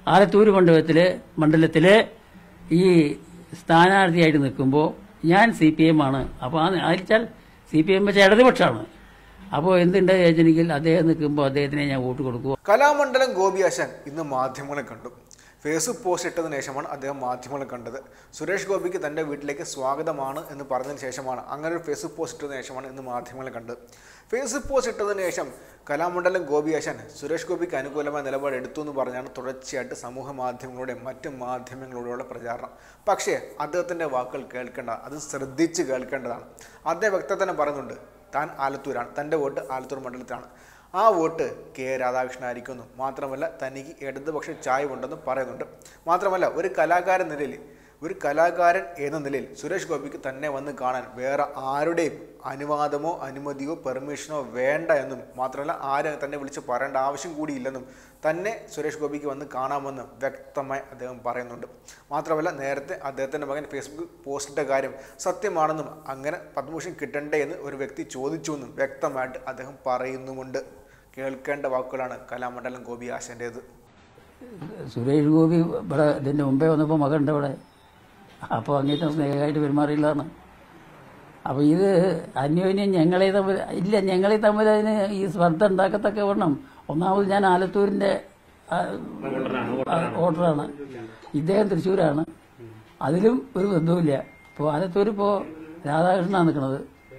ആലത്തൂർ മണ്ഡലത്തില് ഈ സ്ഥാനാർത്ഥിയായിട്ട് നിൽക്കുമ്പോൾ ഞാൻ CPM ആണ്. അപ്പോൾ ആയിരിച്ചാൽ CPM വെച്ച ഇടതുപക്ഷമാണ്. അപ്പോൾ എന്തുണ്ട് ചോദിച്ചെങ്കിൽ അദ്ദേഹം നിൽക്കുമ്പോൾ അദ്ദേഹത്തിനെ ഞാൻ വോട്ട് കൊടുക്കുക. കലാമണ്ഡലം ഗോപിയാശാൻ ഇന്ന് മാധ്യമങ്ങളെ കണ്ടു. ഫേസ്ബുക്ക് പോസ്റ്റ് ഇട്ടതിന് ശേഷമാണ് അദ്ദേഹം മാധ്യമങ്ങളെ കണ്ടത്. സുരേഷ് ഗോപിക്ക് തൻ്റെ വീട്ടിലേക്ക് സ്വാഗതമാണ് എന്ന് പറഞ്ഞതിന് ശേഷമാണ്, അങ്ങനെ ഒരു ഫേസ്ബുക്ക് പോസ്റ്റ് ഇട്ടതിന് ശേഷമാണ് ഇന്ന് മാധ്യമങ്ങളെ കണ്ടത്. ഫേസ്ബുക്ക് പോസ്റ്റ് ഇട്ടതിന് ശേഷം കലാമണ്ഡലം ഗോപിയാശാൻ സുരേഷ് ഗോപിക്ക് അനുകൂലമായ നിലപാട് എടുത്തു എന്ന് പറഞ്ഞാണ് തുടർച്ചയായിട്ട് സമൂഹ മാധ്യമങ്ങളുടെയും മറ്റ് മാധ്യമങ്ങളിലൂടെയുള്ള പ്രചാരണം. പക്ഷേ അദ്ദേഹത്തിൻ്റെ വാക്കുകൾ കേൾക്കേണ്ട, അത് ശ്രദ്ധിച്ച് കേൾക്കേണ്ടതാണ്. അദ്ദേഹം വ്യക്തത പറയുന്നുണ്ട്, താൻ ആലത്തൂരാണ്, തൻ്റെ വോട്ട് ആലത്തൂർ മണ്ഡലത്തിലാണ്, ആ വോട്ട് കെ രാധാകൃഷ്ണൻ ആയിരിക്കുന്നു. മാത്രമല്ല തനിക്ക് ഇടതുപക്ഷ ചായ്വുണ്ടെന്നും പറയുന്നുണ്ട്. മാത്രമല്ല ഒരു കലാകാരൻ എന്ന നിലയിൽ സുരേഷ് ഗോപിക്ക് തന്നെ വന്ന് കാണാൻ വേറെ ആരുടെയും അനുവാദമോ അനുമതിയോ പെർമിഷനോ വേണ്ട എന്നും, മാത്രമല്ല ആരും തന്നെ വിളിച്ച് പറയേണ്ട ആവശ്യം കൂടിയില്ലെന്നും, തന്നെ സുരേഷ് ഗോപിക്ക് വന്ന് കാണാമെന്നും വ്യക്തമായി അദ്ദേഹം പറയുന്നുണ്ട്. മാത്രമല്ല നേരത്തെ അദ്ദേഹത്തിൻ്റെ മകൻ ഫേസ്ബുക്ക് പോസ്റ്റിട്ട കാര്യം സത്യമാണെന്നും അങ്ങനെ പത്മഭൂഷൺ കിട്ടണ്ടേ എന്ന് ഒരു വ്യക്തി ചോദിച്ചുവെന്നും വ്യക്തമായിട്ട് അദ്ദേഹം പറയുന്നുമുണ്ട്. കേൾക്കേണ്ട വാക്കുകളാണ് കലാമണ്ഡലം ഗോപിയാശൻ്റേത്. സുരേഷ് ഗോപി ഇവിടെ ഇതിൻ്റെ മുമ്പേ വന്നപ്പോൾ മകനുണ്ട് ഇവിടെ. അപ്പോൾ അങ്ങേറ്റം സ്നേഹമായിട്ട് പെരുമാറിയുള്ളതാണ്. അപ്പോൾ ഇത് അന്യോന്യം ഞങ്ങളെ തമ്മിൽ അതിന് ഈ സ്പർദ്ധ ഉണ്ടാക്കത്തക്ക വണ്ണം, ഒന്നാമത് ഞാൻ ആലത്തൂരിൻ്റെ വോട്ടറാണ്, ഇദ്ദേഹം തൃശ്ശൂരാണ്, അതിലും ഒരു ബന്ധവുമില്ല. ഇപ്പോൾ ആലത്തൂർ ഇപ്പോൾ രാധാകൃഷ്ണനാണ് നിൽക്കുന്നത്.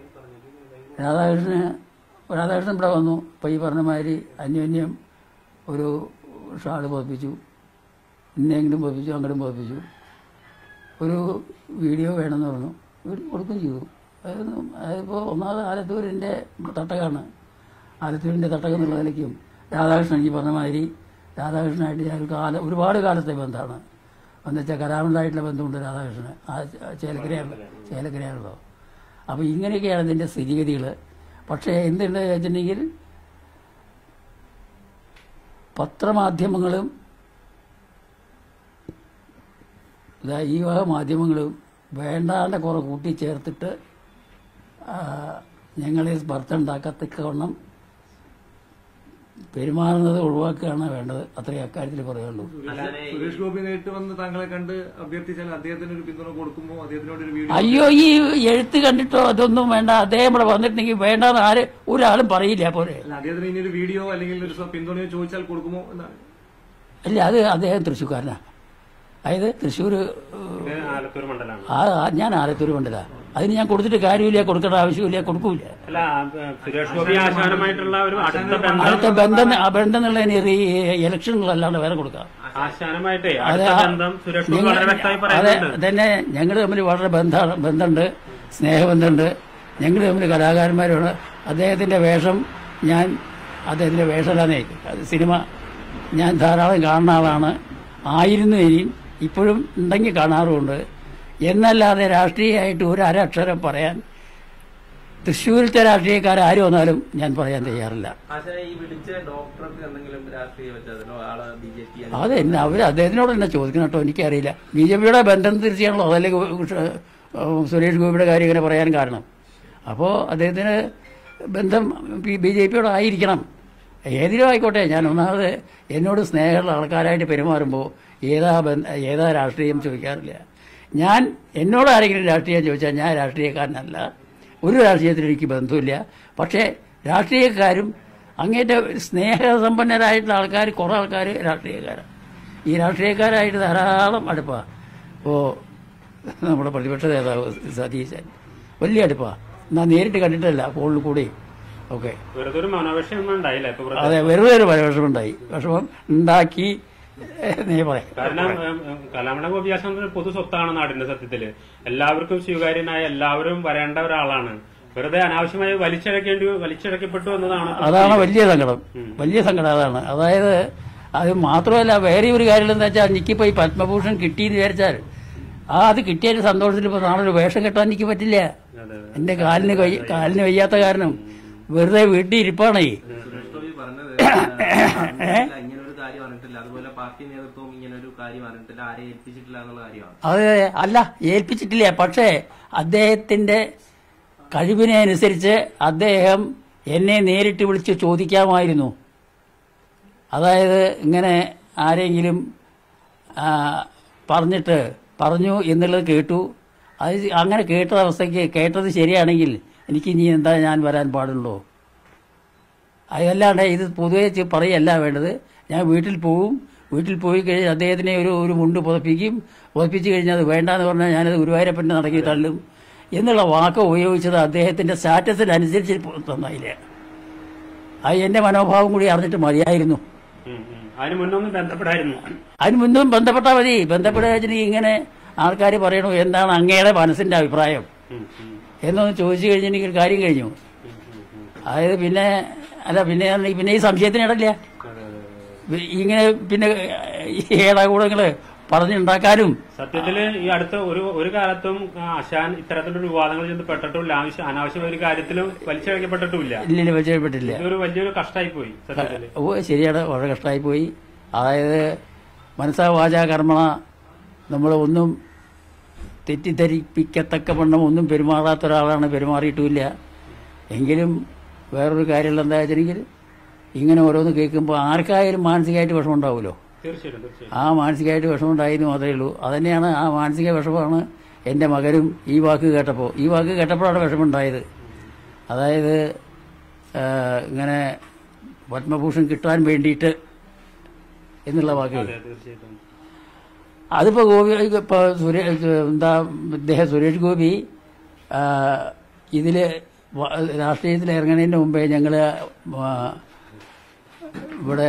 രാധാകൃഷ്ണൻ ഇവിടെ വന്നു. ഇപ്പോൾ ഈ പറഞ്ഞ മാതിരി അന്യോന്യം ഒരു ഷാള് പതിപ്പിച്ചു, ഇന്നെങ്കിലും പതിപ്പിച്ചു, അങ്ങോട്ടും പതിപ്പിച്ചു. ഒരു വീഡിയോ വേണമെന്ന് പറഞ്ഞു, വീഡിയോ കൊടുക്കുകയും ചെയ്തു. അതിപ്പോൾ ഒന്നാമത് ആലത്തൂരിൻ്റെ തട്ടകമാണ്. ആലത്തൂരിൻ്റെ തട്ടകം എന്നുള്ള നിലയ്ക്കും രാധാകൃഷ്ണൻ ഈ പറഞ്ഞ മാതിരി രാധാകൃഷ്ണനായിട്ട് ഞാൻ ഒരുപാട് കാലത്തെ ബന്ധമാണ്. എന്നുവെച്ചാൽ കലാമണ്ഡലമായിട്ടുള്ള ബന്ധമുണ്ട് രാധാകൃഷ്ണന്. ആ ചേലക്കരയാണല്ലോ. അപ്പോൾ ഇങ്ങനെയൊക്കെയാണ് ഇതിൻ്റെ സ്ഥിതിഗതികൾ. പക്ഷേ എന്തുണ്ട് വെച്ചിട്ടുണ്ടെങ്കിൽ പത്രമാധ്യമങ്ങളും ഈ വക മാധ്യമങ്ങളും വേണ്ടാണ്ട് കുറെ കൂട്ടിച്ചേർത്തിട്ട് ഞങ്ങളെ സ്പർദ്ധ ഉണ്ടാക്കത്തക്കവണ്ണം പെരുമാറുന്നത് ഒഴിവാക്കുകയാണ് വേണ്ടത്. അത്രയും അക്കാര്യത്തിൽ പറയുള്ളൂ. സുരേഷ് ഗോപി നേരിട്ട് വന്ന് താങ്കളെ കണ്ട് അഭ്യർത്ഥിച്ചാൽ അദ്ദേഹത്തിന് ഒരു പിന്തുണ കൊടുക്കുമ്പോൾ അദ്ദേഹത്തിനോട് ഒരു വീഡിയോ, അയ്യോ ഈ എഴുത്ത് കണ്ടിട്ടോ അതൊന്നും വേണ്ട, അദ്ദേഹം ഇവിടെ വന്നിട്ടുണ്ടെങ്കിൽ വേണ്ടെന്ന് ഒരാളും പറയില്ല. പോലെ അദ്ദേഹത്തിന് ഇനി ഒരു വീഡിയോ അല്ലെങ്കിൽ ഒരു പിന്തുണയോ ചോദിച്ചാൽ കൊടുക്കുമോ എന്നാണ്. അല്ല, അത് അദ്ദേഹം തൃശ്ശൂർക്കാരനാണ്. അതായത് തൃശ്ശൂർ, ഞാൻ ആലത്തൂർ മണ്ഡല. അതിന് ഞാൻ കൊടുത്തിട്ട് കാര്യമില്ല, കൊടുക്കേണ്ട ആവശ്യമില്ല, കൊടുക്കൂല. അടുത്ത ബന്ധം എന്നുള്ളതിന് ഇലക്ഷനുകളല്ലാണ്ട് വേറെ കൊടുക്കാം. അതെ തന്നെ, ഞങ്ങൾ തമ്മിൽ വളരെ ബന്ധമുണ്ട്, സ്നേഹബന്ധമുണ്ട്. ഞങ്ങൾ തമ്മിൽ കലാകാരന്മാരാണ്. അദ്ദേഹത്തിന്റെ വേഷമല്ലാന്നേ സിനിമ ഞാൻ ധാരാളം കാണുന്ന ആളാണ്. ആയിരുന്നു, ഇനിയും ഇപ്പോഴും ഉണ്ടെങ്കിൽ കാണാറുമുണ്ട്. എന്നല്ലാതെ രാഷ്ട്രീയമായിട്ട് ഒരു അരക്ഷരം പറയാൻ തൃശ്ശൂരിലത്തെ രാഷ്ട്രീയക്കാരും വന്നാലും ഞാൻ പറയാൻ തയ്യാറില്ല. അത് അദ്ദേഹത്തിനോട് തന്നെ ചോദിക്കണം കേട്ടോ, എനിക്കറിയില്ല. BJPയുടെ ബന്ധം തീർച്ചയാണല്ലോ, അതല്ലേ സുരേഷ് ഗോപിയുടെ കാര്യം ഇങ്ങനെ പറയാൻ കാരണം. അപ്പോൾ അദ്ദേഹത്തിന് ബന്ധം BJPയോട് ആയിരിക്കണം. ഏതിലും ആയിക്കോട്ടെ. ഞാൻ ഒന്നാമത് എന്നോട് സ്നേഹമുള്ള ആൾക്കാരായിട്ട് പെരുമാറുമ്പോൾ ഏതാ രാഷ്ട്രീയം ചോദിക്കാറില്ല. എന്നോട് ആരെങ്കിലും രാഷ്ട്രീയം ചോദിച്ചാൽ ഞാൻ രാഷ്ട്രീയക്കാരനല്ല, ഒരു രാഷ്ട്രീയത്തിനും എനിക്ക് ബന്ധമില്ല. പക്ഷേ രാഷ്ട്രീയക്കാരും അങ്ങേറ്റ സ്നേഹസമ്പന്നരായിട്ടുള്ള ആൾക്കാർ, കുറേ ആൾക്കാർ രാഷ്ട്രീയക്കാരാണ്. ഈ രാഷ്ട്രീയക്കാരായിട്ട് ധാരാളം അടുപ്പാണ്. ഇപ്പോൾ നമ്മുടെ പ്രതിപക്ഷ നേതാവ് സതീശൻ വലിയ അടുപ്പാണ്. എന്നാൽ നേരിട്ട് കണ്ടിട്ടല്ല, ഫോണിൽ കൂടി ഓക്കെ. അതെ, വെറുതെ ഒരു വിഷമം ഉണ്ടാക്കി കാരണം കലാമണ്ഡലം ഗോപിയാശാൻ പൊതു സ്വത്താണ് നാടിന്റെ. സത്യത്തില് എല്ലാവർക്കും സ്വീകാര്യനായ, എല്ലാവരും വരേണ്ട ഒരാളാണ്. വെറുതെ അനാവശ്യമായി വലിച്ചിഴക്കപ്പെട്ടു എന്നതാണ്. അതാണ് വലിയ സങ്കടം അതാണ്. അതായത് അത് മാത്രമല്ല, വേറെ ഒരു കാര്യം എന്താ വെച്ചാൽ, എനിക്കിപ്പോ ഈ പത്മഭൂഷൺ കിട്ടിയെന്ന് വിചാരിച്ചാൽ അത് കിട്ടിയ സന്തോഷത്തിൽ ഇപ്പൊ നാളെ ഒരു വേഷം കെട്ടാൻ എനിക്ക് പറ്റില്ല. എന്റെ കാലിന് വയ്യാത്ത കാരണം വെറുതെ വീട്ടിൽ ഇരിപ്പാണേ. അതെ, അല്ല ഏൽപ്പിച്ചിട്ടില്ല. പക്ഷേ അദ്ദേഹത്തിന്റെ കഴിവിനെ അനുസരിച്ച് അദ്ദേഹം എന്നെ നേരിട്ട് വിളിച്ച് ചോദിക്കാമായിരുന്നു. അതായത് ഇങ്ങനെ ആരെങ്കിലും പറഞ്ഞു എന്നുള്ളത് കേട്ടു. അത് അങ്ങനെ കേട്ട അവസ്ഥയ്ക്ക് കേട്ടത് ശരിയാണെങ്കിൽ എനിക്ക് ഇനി എന്താ ഞാൻ വരാൻ പാടുള്ളൂ? അതല്ലാണ്ട് ഇത് പൊതുവെ പറയല്ല വേണ്ടത്. ഞാൻ വീട്ടിൽ പോവും. വീട്ടിൽ പോയി കഴിഞ്ഞാൽ അദ്ദേഹത്തിനെ ഒരു മുണ്ട് പുതപ്പിച്ച് കഴിഞ്ഞാൽ അത് വേണ്ടാന്ന് പറഞ്ഞാൽ ഞാനത് ഗുരുവായൂരപ്പൻ്റെ നടക്കി തള്ളും എന്നുള്ള വാക്ക് ഉപയോഗിച്ചത് അദ്ദേഹത്തിന്റെ സ്റ്റാറ്റസിനനുസരിച്ച് തന്നായില്ല. അത് എന്റെ മനോഭാവം കൂടി അറിഞ്ഞിട്ട് മതിയായിരുന്നു. അതിന് മുന്നും ബന്ധപ്പെട്ടാൽ മതി. ബന്ധപ്പെടാച്ചിന് ഇങ്ങനെ ആൾക്കാർ പറയണു എന്താണ് അങ്ങയുടെ മനസ്സിന്റെ അഭിപ്രായം എന്നൊന്ന് ചോദിച്ചു കഴിഞ്ഞാൽ എനിക്ക് കാര്യം കഴിഞ്ഞു. അതായത് പിന്നെ ഈ സംശയത്തിനിടയില്ല. ഇങ്ങനെ പിന്നെ ഏടാകൂടങ്ങള് പറഞ്ഞുണ്ടാക്കാനും. സത്യത്തില് ഈ അടുത്ത ഒരു കാലത്തും ആശാൻ ഇത്തരത്തിലൊരു വിവാദങ്ങൾ ചെന്ന് പെട്ടിട്ടില്ല. അനാവശ്യമായ ഒരു കാര്യത്തിലും വലിച്ചഴക്കപ്പെട്ടിട്ടില്ല. ഇല്ല, വലിച്ചഴക്കപ്പെട്ടില്ല. ഇതൊരു വലിയൊരു കഷ്ടമായി പോയി സത്യത്തില്. ശരിയാണ്, വളരെ കഷ്ടമായി പോയി. അതായത് മനസ്സാ വാചാ കർമ്മണ നമ്മൾ ഒന്നും തെറ്റിദ്ധരിപ്പിക്കത്തക്ക വണ്ണം ഒന്നും പെരുമാറാത്ത ഒരാളാണ്, പെരുമാറിയിട്ടുമില്ല. എങ്കിലും വേറൊരു കാര്യമുള്ള എന്താ വെച്ചിട്ടുണ്ടെങ്കിൽ ഇങ്ങനെ ഓരോന്ന് കേൾക്കുമ്പോൾ ആർക്കായാലും മാനസികമായിട്ട് വിഷമം ഉണ്ടാവുമല്ലോ. ആ മാനസികമായിട്ട് വിഷമം ഉണ്ടായിരുന്നു മാത്രമേ ഉള്ളൂ. അതുതന്നെയാണ് ആ മാനസിക വിഷമമാണ് എൻ്റെ മകനും ഈ വാക്ക് കേട്ടപ്പോഴാണ് വിഷമം ഉണ്ടായത്. അതായത് ഇങ്ങനെ പത്മഭൂഷൺ കിട്ടാൻ വേണ്ടിയിട്ട് എന്നുള്ള വാക്ക്. അതിപ്പോ സുരേഷ് ഗോപി ഇതില് രാഷ്ട്രീയത്തിൽ ഇറങ്ങുന്നതിന് മുമ്പേ ഞങ്ങള് ഇവിടെ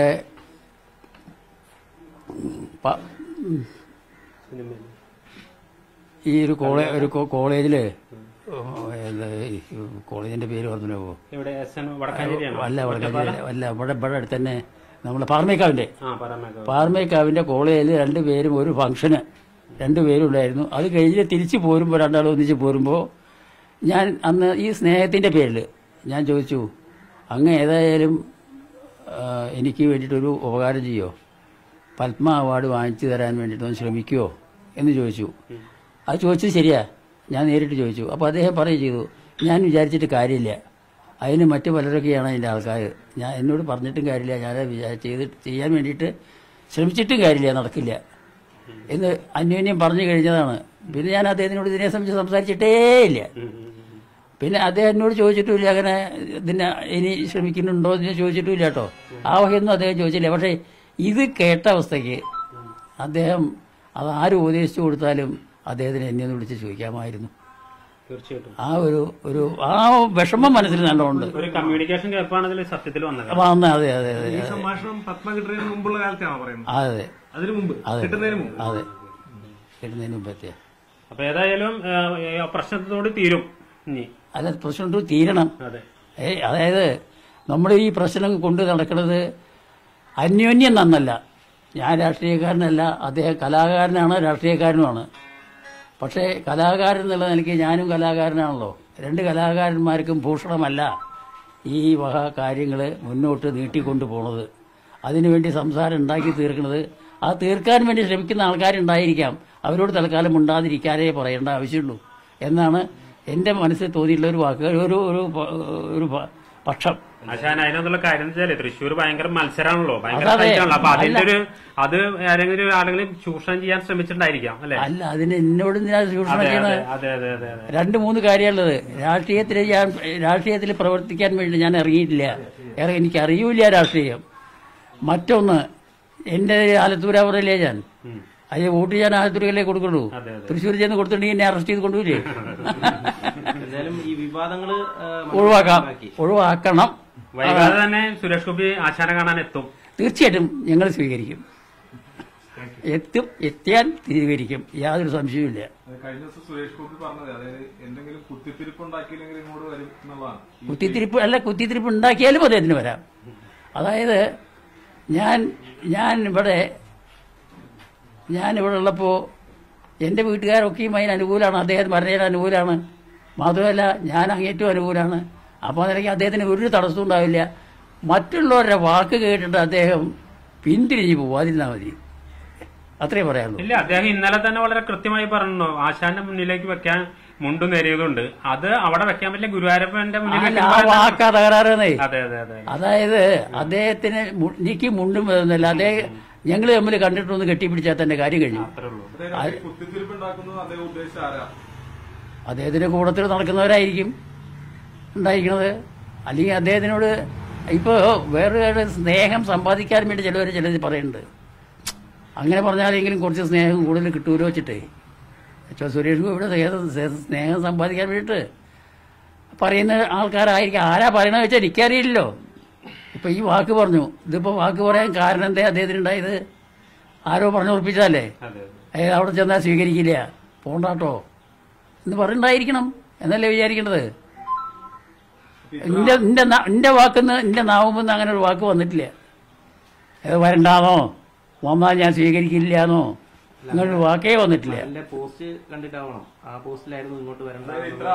ഈ ഒരു കോളേജില് കോളേജിന്റെ പേര് പറഞ്ഞു പോകും. അല്ല ഇവിടെ അടുത്ത് തന്നെ നമ്മളെ പാർമേക്കാവിന്റെ കോളേജിൽ രണ്ടുപേരും ഒരു ഫംഗ്ഷന് രണ്ടുപേരും ഉണ്ടായിരുന്നു. അത് കഴിഞ്ഞ് തിരിച്ചു പോരുമ്പോൾ രണ്ടാളും ഒന്നിച്ച് പോരുമ്പോൾ ഞാൻ അന്ന് ഈ സ്നേഹത്തിന്റെ പേരിൽ ഞാൻ ചോദിച്ചു, അങ്ങ് ഏതായാലും എനിക്ക് വേണ്ടിയിട്ടൊരു ഉപകാരം ചെയ്യോ, പത്മ അവാർഡ് വാങ്ങിച്ചു തരാൻ വേണ്ടിയിട്ടൊന്ന് ശ്രമിക്കുമോ എന്ന് ചോദിച്ചു. അത് ചോദിച്ചത് ശരിയാ, ഞാൻ നേരിട്ട് ചോദിച്ചു. അപ്പോൾ അദ്ദേഹം പറയുകയും ചെയ്തു, ഞാൻ വിചാരിച്ചിട്ട് കാര്യമില്ല, അതിന് മറ്റു പലരൊക്കെയാണ് അതിൻ്റെ ആൾക്കാർ, ഞാൻ എന്നോട് പറഞ്ഞിട്ടും കാര്യമില്ല, ഞാൻ ചെയ്യാൻ വേണ്ടിയിട്ട് ശ്രമിച്ചിട്ടും കാര്യമില്ല, നടക്കില്ല എന്ന് അന്യോന്യം പറഞ്ഞു കഴിഞ്ഞതാണ്. പിന്നെ ഞാൻ അദ്ദേഹത്തിനോട് ഇതിനെ സംബന്ധിച്ച് സംസാരിച്ചിട്ടേ ഇല്ല. പിന്നെ അദ്ദേഹം എന്നോട് ചോദിച്ചിട്ടുമില്ല അങ്ങനെ ഇനി ശ്രമിക്കുന്നുണ്ടോ എന്ന് ചോദിച്ചിട്ടുമില്ല കേട്ടോ. ആ വകയൊന്നും അദ്ദേഹം ചോദിച്ചില്ല. പക്ഷേ ഇത് കേട്ട അവസ്ഥയ്ക്ക് അദ്ദേഹം അത് ആര് ഉപദേശിച്ചു കൊടുത്താലും അദ്ദേഹത്തിന് എന്നെ ഒന്ന് വിളിച്ച് ചോദിക്കാമായിരുന്നു. തീർച്ചയായിട്ടും ആ ആ വിഷമം മനസ്സിൽ നല്ലോണ്ട്. ഒരു കമ്മ്യൂണിക്കേഷൻ ഗ്യാപ്പാണ് സത്യത്തിൽ വന്നത്. അതെ അതെ അതെ ഈ സംഭാഷണം പത്മ കിട്ടുന്നതിന് മുമ്പുള്ള കാലത്താണ് പറയുന്നത്. അതെ അതിന് മുമ്പ് കിട്ടുന്നതിന് മുമ്പ് അതെ കിട്ടുന്നതിന് മുമ്പത്തെ. അപ്പൊ ഏതായാലും പ്രശ്നത്തോട് തീരും. അല്ല, പ്രശ്നം തീരണം. അതായത് നമ്മൾ ഈ പ്രശ്നം കൊണ്ട് നടക്കുന്നത് അന്യോന്യം നന്നല്ല. ഞാൻ രാഷ്ട്രീയക്കാരനല്ല, അദ്ദേഹം കലാകാരനാണ്, രാഷ്ട്രീയക്കാരനുമാണ്. പക്ഷേ കലാകാരൻ എന്നുള്ള നിലയ്ക്ക് ഞാനും കലാകാരനാണല്ലോ. രണ്ട് കലാകാരന്മാർക്കും ഭൂഷണമല്ല ഈ വക കാര്യങ്ങൾ മുന്നോട്ട് നീട്ടിക്കൊണ്ടു പോണത്. അതിനുവേണ്ടി സംസാരം ഉണ്ടാക്കി തീർക്കുന്നത്, ആ തീർക്കാൻ വേണ്ടി ശ്രമിക്കുന്ന ആൾക്കാരുണ്ടായിരിക്കാം. അവരോട് തൽക്കാലം ഉണ്ടാതിരിക്കാനേ പറയേണ്ട ആവശ്യമുള്ളൂ എന്നാണ് എൻ്റെ മനസ്സിൽ തോന്നിയിട്ടുള്ള ഒരു വാക്ക്, ഒരു പക്ഷം. ആശാൻ അതിനകത്തുള്ള കാര്യം വെച്ചാല് തൃശ്ശൂർ ഭയങ്കര മത്സരമാണല്ലോ, ഭയങ്കര ഫൈറ്റാണല്ലോ. അപ്പൊ അതിന്റെ അത് ആരെങ്കിലും ചൂഷണം ചെയ്യാൻ ശ്രമിച്ചിട്ടുണ്ടായിരിക്കാം അല്ലെ? അല്ല, അതിന് എന്നോട് ചൂഷണം ചെയ്യണത് 2-3 കാര്യമുള്ളത്. രാഷ്ട്രീയത്തിൽ പ്രവർത്തിക്കാൻ വേണ്ടി ഞാൻ ഇറങ്ങിയിട്ടില്ല, എനിക്കറിയൂല രാഷ്ട്രീയം. മറ്റൊന്ന്, എന്റെ ആലത്തൂർ അവരല്ലേ ഞാൻ, അത് വോട്ട് ഞാൻ ആലത്തൂരിലേ കൊടുക്കുള്ളൂ. തൃശ്ശൂർ ചെന്ന് കൊടുത്തിട്ടുണ്ടെങ്കിൽ എന്നെ അറസ്റ്റ് ചെയ്ത് കൊണ്ടുപോയില്ലേ? ഈ വിവാദങ്ങള് ഒഴിവാക്കണം. വൈകാതെ തന്നെ സുരേഷ് ഗോപി ആശാനെ കാണാൻ എത്തും. തീർച്ചയായിട്ടും ഞങ്ങൾ സ്വീകരിക്കും, എത്തിയാൽ സ്വീകരിക്കും, യാതൊരു സംശയവുമില്ല. കഴിഞ്ഞ ദിവസം സുരേഷ് ഗോപി പറഞ്ഞത് അതായത് എന്തെങ്കിലും കുത്തിത്തിരിപ്പ് ഉണ്ടാക്കിയില്ലെങ്കിൽ ഇങ്ങോട്ട് വരും എന്നുള്ളതാണ്. കുത്തിത്തിരിപ്പ് ഉണ്ടാക്കിയാലും അദ്ദേഹത്തിന് വരാം. അതായത് ഞാനിവിടെ ഉള്ളപ്പോൾ എൻ്റെ വീട്ടുകാരൊക്കെയും അതിന് അനുകൂലമാണ്, അദ്ദേഹം പറഞ്ഞതിന് അനുകൂലമാണ്. മാത്രമല്ല ഞാൻ അങ്ങേറ്റവും അനുകൂലമാണ്. അപ്പോൾ അതിലേക്ക് അദ്ദേഹത്തിന് ഒരു തടസ്സവും ഉണ്ടാവില്ല. മറ്റുള്ളവരുടെ വാക്ക് കേട്ടിട്ട് അദ്ദേഹം പിന്തിരിഞ്ഞു പോവാതിരുന്നാൽ മതി, അത്രേ പറയാനുള്ളൂ. ഇല്ല, അദ്ദേഹം ഇന്നലെ തന്നെ വളരെ കൃത്യമായി പറഞ്ഞു, ആശാന്റെ മുന്നിലേക്ക് വെക്കാൻ മുണ്ടു നേരിയതുണ്ട്, അത് അവിടെ വെക്കാൻ പറ്റില്ല, ഗുരുവായൂരപ്പന്റെ മുന്നിൽ. ആ വാക്കാ തകരാറേ. അതെ അതെ അതെ. അതായത് അദ്ദേഹത്തിന് എനിക്ക് മുണ്ടും വരുന്നില്ല, ഞങ്ങൾ തമ്മിൽ കണ്ടിട്ടൊന്ന് കെട്ടിപ്പിടിച്ചാൽ തന്നെ കാര്യം കഴിഞ്ഞു. അദ്ദേഹത്തിന്റെ കൂടത്തിൽ നടക്കുന്നവരായിരിക്കും ഉണ്ടായിരിക്കുന്നത്. അല്ലെങ്കിൽ അദ്ദേഹത്തിനോട് ഇപ്പോൾ വേറെ സ്നേഹം സമ്പാദിക്കാൻ വേണ്ടി ചിലത് പറയുന്നുണ്ട്. അങ്ങനെ പറഞ്ഞാലെങ്കിലും കുറച്ച് സ്നേഹം കൂടുതൽ കിട്ടൂലോ വെച്ചിട്ടേ. സുരേഷ് ഗോപിയുടെ സ്നേഹം സമ്പാദിക്കാൻ വേണ്ടിയിട്ട് പറയുന്ന ആൾക്കാരായിരിക്കും. ആരാ പറയണത് വെച്ചാൽ എനിക്കറിയില്ലല്ലോ. ഇപ്പം ഈ വാക്ക് പറഞ്ഞു, ഇതിപ്പോൾ വാക്ക് പറയാൻ കാരണം എന്താ അദ്ദേഹത്തിനുണ്ടായത്? ആരോ പറഞ്ഞുറപ്പിച്ചതല്ലേ, അവിടെ ചെന്നാൽ സ്വീകരിക്കില്ല, പോണ്ടാട്ടോ എന്ന് പറഞ്ഞിട്ടുണ്ടായിരിക്കണം എന്നല്ലേ വിചാരിക്കേണ്ടത്. എന്റെ വാക്കുന്ന് എന്റെ നാവുമെന്ന് അങ്ങനെ ഒരു വാക്ക് വന്നിട്ടില്ല. വരണ്ടാന്നോ വന്നാൽ ഞാൻ സ്വീകരിക്കില്ലാന്നോ അങ്ങനൊരു വാക്കേ വന്നിട്ടില്ല. പോസ്റ്റ് കണ്ടിട്ടാവണം, ആ പോസ്റ്റിലായിരുന്നു ഇങ്ങോട്ട് വരേണ്ട.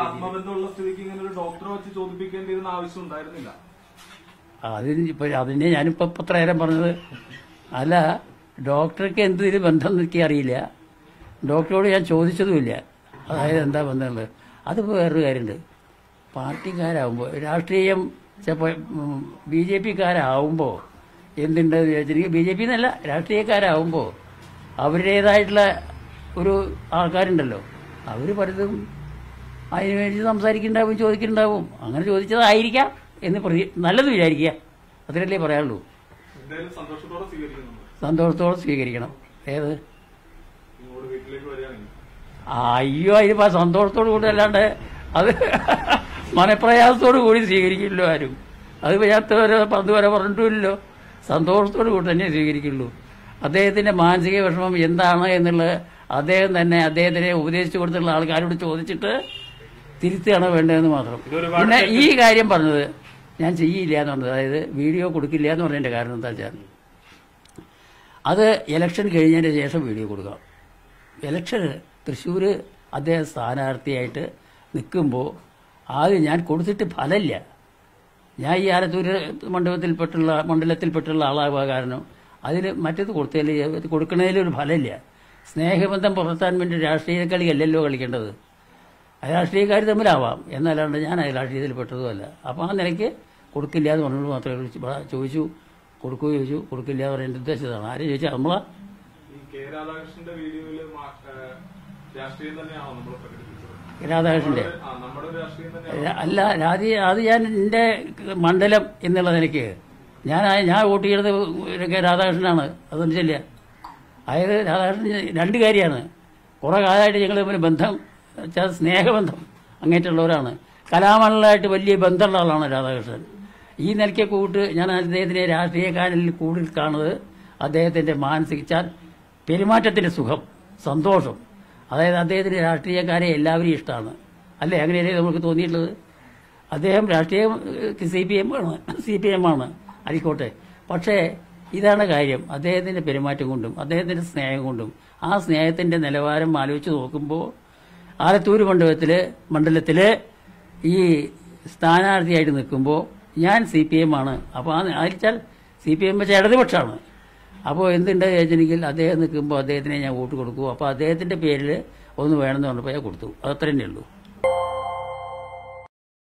അതിനെ ഞാനിപ്പോ എത്ര നേരം പറഞ്ഞത്. അല്ല, ഡോക്ടർക്ക് എന്തിന് ബന്ധം എനിക്ക് അറിയില്ല. ഡോക്ടറോട് ഞാൻ ചോദിച്ചതുമില്ല, അതായത് എന്താ ബന്ധമുള്ളത്. അതിപ്പോൾ വേറൊരു കാര്യമുണ്ട്. പാർട്ടിക്കാരാകുമ്പോൾ രാഷ്ട്രീയം ചിലപ്പോൾ BJP-ക്കാരാവുമ്പോൾ എന്തുണ്ടെന്ന് ചോദിച്ചിട്ടുണ്ടെങ്കിൽ BJP എന്നല്ല, രാഷ്ട്രീയക്കാരാവുമ്പോൾ അവരുടേതായിട്ടുള്ള ഒരു ആൾക്കാരുണ്ടല്ലോ, അവർ പലതും അതിനു വേണ്ടി സംസാരിക്കുന്നുണ്ടാവും, ചോദിക്കുന്നുണ്ടാവും. അങ്ങനെ ചോദിച്ചതായിരിക്കാം എന്ന് നല്ലത് വിചാരിക്കുക, അതിനല്ലേ പറയാനുള്ളൂ. സന്തോഷത്തോടെ സ്വീകരിക്കണം. ഏത് അയ്യോ, അതിനിപ്പോൾ സന്തോഷത്തോടു കൂടി അല്ലാണ്ട് അത് മനപ്രയാസത്തോടു കൂടി സ്വീകരിക്കില്ലോ ആരും. അത് പന്ത് വരെ പറഞ്ഞിട്ടുമില്ലല്ലോ. സന്തോഷത്തോടു കൂടി തന്നെ സ്വീകരിക്കുള്ളൂ. അദ്ദേഹത്തിന്റെ മാനസിക വിഷമം എന്താണ് എന്നുള്ളത് അദ്ദേഹം തന്നെ അദ്ദേഹത്തിനെ ഉപദേശിച്ചു കൊടുത്തുള്ള ആൾക്കാരോട് ചോദിച്ചിട്ട് തിരുത്തുകയാണ് വേണ്ടതെന്ന് മാത്രം. പിന്നെ ഈ കാര്യം പറഞ്ഞത് ഞാൻ ചെയ്യില്ല എന്ന് പറഞ്ഞത്, അതായത് വീഡിയോ കൊടുക്കില്ല എന്ന് പറഞ്ഞതിന്റെ കാരണം എന്താ വെച്ചാൽ, അത് ഇലക്ഷൻ കഴിഞ്ഞതിന് ശേഷം വീഡിയോ കൊടുക്കാം. ഇലക്ഷന് തൃശ്ശൂർ അദ്ദേഹം സ്ഥാനാർത്ഥിയായിട്ട് നിൽക്കുമ്പോൾ ആദ്യം ഞാൻ കൊടുത്തിട്ട് ഫലമില്ല. ഞാൻ ഈ ആലത്തൂർ മണ്ഡലത്തിൽപ്പെട്ടുള്ള ആളാവുക കാരണം അതിൽ മറ്റേത് കൊടുക്കുന്നതിലൊരു ഫലമില്ല. സ്നേഹബന്ധം പുലർത്താൻ വേണ്ടി രാഷ്ട്രീയ കളിയല്ലല്ലോ കളിക്കേണ്ടത്. രാഷ്ട്രീയക്കാർ തമ്മിലാവാം, എന്നല്ലാണ്ട് ഞാൻ രാഷ്ട്രീയത്തിൽ പെട്ടതുമല്ല. അപ്പോൾ ആ നിലയ്ക്ക് കൊടുക്കില്ല എന്ന് പറഞ്ഞുകൊണ്ട് മാത്രമേ ചോദിച്ചു. കൊടുക്കുകയോ ചോദിച്ചു, കൊടുക്കില്ല എന്ന് പറയാൻ ഉദ്ദേശിച്ചതാണ്. ആരും ചോദിച്ചാൽ നമ്മളാ രാധാകൃഷ്ണന്റെ അല്ല, അത് ഞാൻ എൻ്റെ മണ്ഡലം എന്നുള്ള നിലയ്ക്ക് ഞാൻ വോട്ട് ചെയ്തത് രാധാകൃഷ്ണനാണ്. അതൊന്നും ശരിയ. അതായത് രാധാകൃഷ്ണൻ രണ്ട് കാര്യമാണ്. കുറേ കാലമായിട്ട് ഞങ്ങൾ തമ്മിൽ ബന്ധം വെച്ചാൽ സ്നേഹബന്ധം അങ്ങേറ്റുള്ളവരാണ്. കലാമണ്ഡലമായിട്ട് വലിയ ബന്ധമുള്ള ആളാണ് രാധാകൃഷ്ണൻ. ഈ നിലയ്ക്ക് കൂട്ട് ഞാൻ അദ്ദേഹത്തിനെ രാഷ്ട്രീയക്കാരിൽ കൂടുതൽ കാണുന്നത് അദ്ദേഹത്തിന്റെ മാനസിക പെരുമാറ്റത്തിന്റെ സുഖം, സന്തോഷം. അതായത് അദ്ദേഹത്തിന് രാഷ്ട്രീയക്കാരെ എല്ലാവരെയും ഇഷ്ടമാണ്, അല്ലേ? അങ്ങനെയല്ലേ നമുക്ക് തോന്നിയിട്ടുള്ളത്. അദ്ദേഹം രാഷ്ട്രീയം CPM ആണ്, ആയിക്കോട്ടെ. പക്ഷേ ഇതാണ് കാര്യം, അദ്ദേഹത്തിന്റെ പെരുമാറ്റം കൊണ്ടും അദ്ദേഹത്തിന്റെ സ്നേഹം കൊണ്ടും ആ സ്നേഹത്തിന്റെ നിലവാരം ആലോചിച്ച് നോക്കുമ്പോൾ ആലത്തൂർ മണ്ഡലത്തില് ഈ സ്ഥാനാർത്ഥിയായിട്ട് നിൽക്കുമ്പോൾ ഞാൻ CPM ആണ്. അപ്പോൾ ആയിരിച്ചാൽ CPM വെച്ചാൽ ഇടതുപക്ഷമാണ്. അപ്പോൾ എന്തുണ്ട് ചോദിച്ചിട്ടുണ്ടെങ്കിൽ അദ്ദേഹം നിൽക്കുമ്പോൾ അദ്ദേഹത്തിനെ ഞാൻ വോട്ട് കൊടുക്കൂ. അപ്പോൾ അദ്ദേഹത്തിന്റെ പേരിൽ ഒന്ന് വേണമെന്ന് പറഞ്ഞപ്പോൾ ഞാൻ കൊടുത്തു. അത്ര തന്നെ ഉള്ളൂ.